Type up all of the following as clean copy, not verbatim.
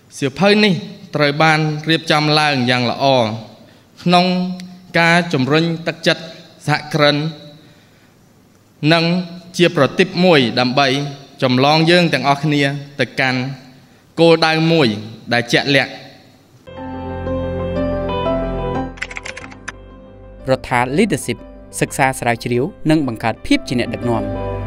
เสียเพยนี่ไตรบานเรียบจำลางอย่างละอขนงกาจมริญตักจัดสะกรันนังเจียประติบมวยดำใบจำลองเยื่องแต่งออกเนียตะกันโกได้มวยได้เจแหลก Rotha Leadership ศึกษาสายชิวនិងបង្កើតភាពជាអ្នកដឹកនាំ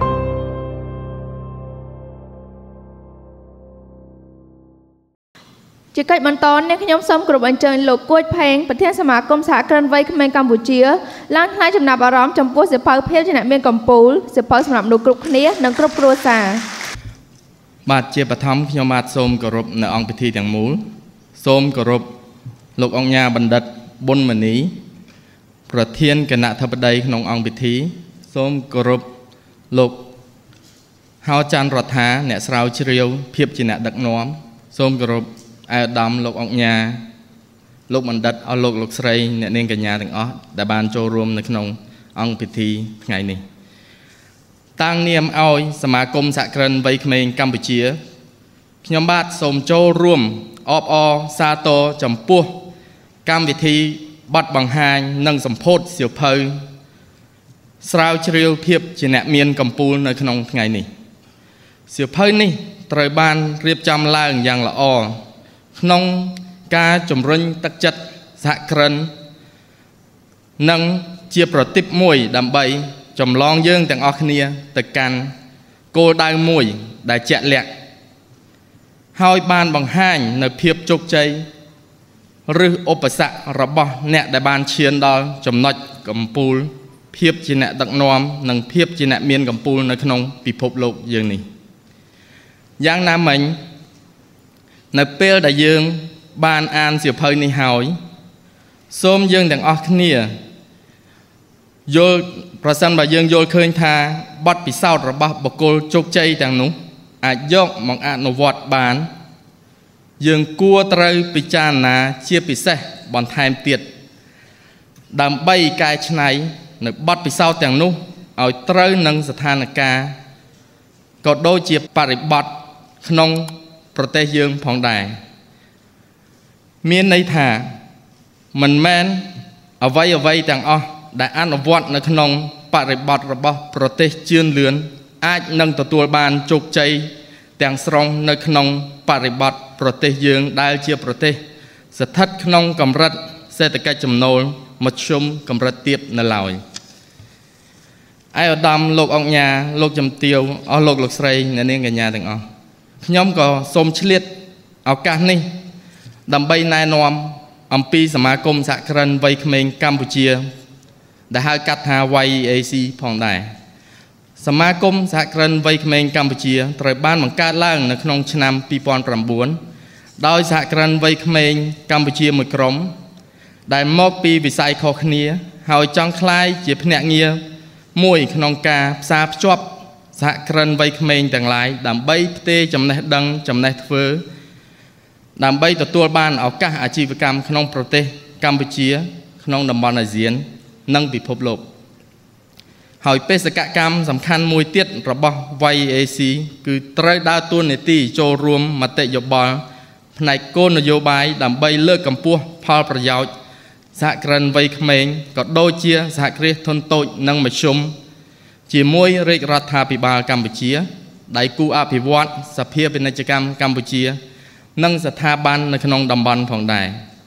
ជាកិច្ចបន្តនេះខ្ញុំសូមគោរពអញ្ជើញលោកគួចផេងប្រធានសមាគមសហគ្រិនវ័យក្មេងកម្ពុជាឡើងថ្លែងចំណាប់អារម្មណ៍ចំពោះសិភៅភាពជាអ្នកមានកម្ពូលសិភៅសម្រាប់មនុស្សគ្រប់គ្នានិងគ្រប់គ្រួសារបាទជាបឋមខ្ញុំបាទសូមគោរពនៅអង្គពិធីទាំងមូលសូមគោរពលោកអង្គញាបណ្ឌិតប៊ុនមនីប្រធានគណៈធិបតីក្នុងអង្គពិធីសូមគោរពលោកហៅច័ន្ទរដ្ឋាអ្នកស្រាវជ្រាវភាពជាអ្នកដឹកនាំសូមគោរពអាយដាមលោកអង្គញាលោកបណ្ឌិតអស់លោកស្រីអ្នកនាងកញ្ញាទាំងអស់ដែលបានចូលរួមនៅក្នុងអង្គពិធីថ្ងៃនេះតាំងនាមឲ្យសមាគមសហគ្រិនវ័យក្មេងកម្ពុជាខ្ញុំបាទសូមចូលរួមអបអរសាទរចំពោះកម្មវិធីបទបង្ហាញនិងសម្ពោធសៀវភៅស្រាវជ្រាវភាពជាអ្នកមានកម្ពូលនៅក្នុងថ្ងៃនេះសៀវភៅនេះត្រូវបានរៀបចំឡើងយ៉ាងល្អក្នុងការជំរុញទឹកចិត្តសហគ្រិននិងជាប្រតិបមួយដើម្បីចម្លងយើងទាំងអស់គ្នាទៅកាន់គោលដៅមួយដែលជាក់លាក់ហើយបានបង្ហាញនៅភាពជោគជ័យឬឧបសគ្គរបស់អ្នកដែលបានឈានដល់ចំណុចកម្ពូលភាពជាអ្នកដឹកនាំនិងភាពជាអ្នកមានកម្ពូលនៅក្នុងពិភពលោកយើងនេះយ៉ាងណាមិញនៅពេលដែលយើងបានអានសៀវភៅនេះហើយសូមយើងទាំងអស់គ្នាយល់ប្រសិនបើយើងយល់ឃើញថាបទពិសោធន៍របស់បុគ្គលជោគជ័យទាំងនោះអាចយកមកអនុវត្តបានយើងគួរត្រូវពិចារណាជាពិសេសបន្ថែមទៀតដើម្បីកែច្នៃនៅបទពិសោធន៍ទាំងនោះឲ្យត្រូវនឹងស្ថានភាពក៏ដូចជាបរិបទក្នុងប្រទេសយើងផងដែរមានន័យថាមិនមែនអ្វីទាំងអស់ដែលអនុវត្តនៅក្នុងបរិបទរបស់ប្រទេសជឿនលឿនអាចនឹងទទួលបានជោគជ័យទាំងស្រុងនៅក្នុងបរិបទប្រទេសយើងដែលជាប្រទេសស្ថិតក្នុងកម្រិតសេដ្ឋកិច្ចចំណូលមធ្យមកម្រិតទាបនៅឡើយឯឧត្តមលោកអង្គញាលោកជំទាវអស់លោកស្រីអ្នកនាងកញ្ញាទាំងអស់ខ្ញុំក៏សូមឆ្លៀតឱកាសនេះដើម្បីណែនាំអំពីសមាគមសហគ្រិនវ័យក្មេងកម្ពុជាដែលហៅកាត់ថា YEAC ផងដែរសមាគមសហគ្រិនវ័យក្មេងកម្ពុជាត្រូវបានបង្កើតឡើងនៅក្នុងឆ្នាំ2009ដោយសហគ្រិនវ័យក្មេងកម្ពុជាមួយក្រុមដែលមកពីវិស័យខុសគ្នាហើយចង់ក្លាយជាភ្នាក់ងារមួយក្នុងការផ្សារភ្ជាប់សហគ្រិនវ័យក្មេងទាំងឡាយដើម្បីផ្ទេរចំណេះដឹងចំណេះធ្វើដើម្បីទទួលបានឱកាសអាជីវកម្មក្នុងប្រទេសកម្ពុជាក្នុងតំបន់អាស៊ាននិងពិភពលោកហើយបេសកកម្មសំខាន់មួយទៀតរបស់ YEAC គឺត្រូវដើរតួនាទីចូលរួមមតិយោបល់ផ្នែកគោលនយោបាយដើម្បីលើកកម្ពស់ផលប្រយោជន៍សហគ្រិនវ័យក្មេងក៏ដូចជាសហគ្រាសធុនតូចនិងមធ្យមជាមួយរាជរដ្ឋាភិបាលកម្ពុជាដៃគូអភិវឌ្ឍសភាពាណិជ្ជកម្មកម្ពុជានិងស្ថាប័ននៅក្នុងតំបន់ផងដែរ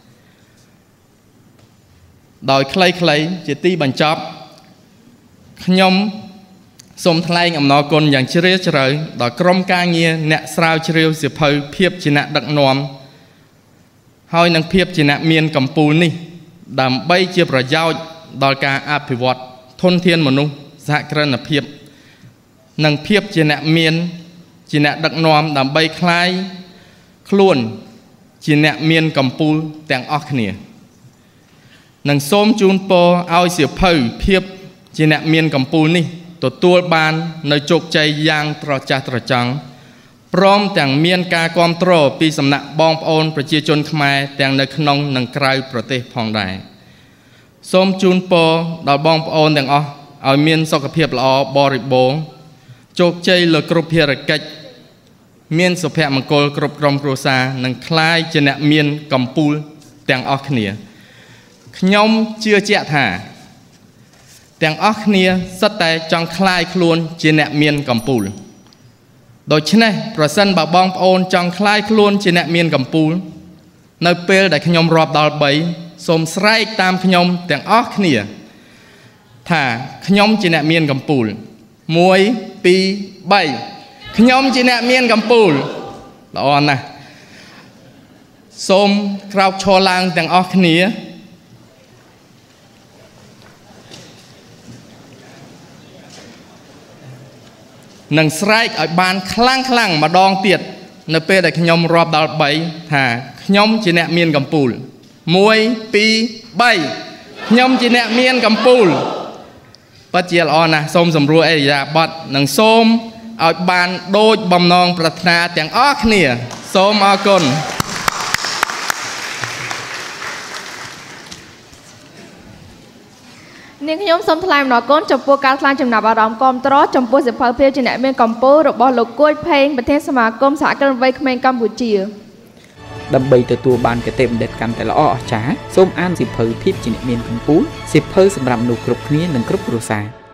ដោយខ្លីៗជាទីបញ្ចប់ខ្ញុំសូមថ្លែងអំណរគុណយ៉ាងជ្រាលជ្រៅដល់ក្រុមការងារអ្នកស្រាវជ្រាវសៀវភៅភាពជាអ្នកដឹកនាំហើយនឹងភាពជាអ្នកមានកម្ពូលនេះដើម្បីជាប្រយោជន៍ដល់ការអភិវឌ្ឍធនធានមនុស្សសហគ្រិនភាពនិងភាពជាអ្នកមានជាអ្នកដឹកនាំដើម្បីคล้ายខ្លួនជាអ្នកមានកម្ពូលទាំងអស់គ្នានិងសូមជូនពរឲ្យសៀវភៅភាពជាអ្នកមានកម្ពូលនេះទទួលបាននៅជោគជ័យយ៉ាងត្រចះត្រចង់ព្រមទាំងមានការគាំទ្រពីសំណាក់បងប្អូនប្រជាជនខ្មែរទាំងនៅក្នុងនិងក្រៅប្រទេសផងដែរសូមជូនពរដល់បងប្អូនទាំងអស់ឲ្យមានសុខភាពល្អបរិបូរណ៍ជោគជ័យលើគ្រប់ភារកិច្ចមានសុភមង្គលគ្រប់ក្រុមគ្រួសារនិងคล้ายជាអ្នកមានកម្ពូលទាំងអស់គ្នាខ្ញុំជឿជាក់ថាទាំងអស់គ្នាសុទ្ធតែចង់คล้ายខ្លួនជាអ្នកមានកម្ពូលដូច្នេះប្រសិនបើបងប្អូនចង់คล้ายខ្លួនជាអ្នកមានកម្ពូលនៅពេលដែលខ្ញុំរាប់ដល់3សូមស្រែកតាមខ្ញុំទាំងអស់គ្នាថាខ្ញុំជាអ្នកមានកម្ពូល1 2 3ខ្ញុំជាអ្នកមានកម្ពូលល្អណាស់សូមក្រោកឈរឡើងទាំងអស់គ្នានឹងស្រែកឲ្យបានខ្លាំងម្ដងទៀតនៅពេលដែលខ្ញុំរាប់ដល់3ថាខ្ញុំជាអ្នកមានកម្ពូល1 2 3ខ្ញុំជាអ្នកមានកម្ពូលពិតជាល្អណាស់សូមសម្រួលអេរិយាបថនិងសូមឲ្យបានដូចបំណងប្រាថ្នាទាំងអស់គ្នាសូមអរគុណនាងខ្ញុំសូមថ្លែងអំណរគុណចំពោះការថ្លែងចំណាប់អារម្មណ៍គាំទ្រចំពោះសិភៅភាពជាអ្នកមានកម្ពូលរបស់លោកគួយផេងប្រធានសមាគមសហគ្រិនវ័យក្មេងកម្ពុជាដើម្បីទទួលបានគតិបណ្ឌិតកាន់តែល្អអស្ចារ្យសូមអានសិភៅភាពជាអ្នកមានកម្ពូលសិភៅសម្រាប់មនុស្សគ្រប់គ្នានិងគ្រប់គ្រួសារ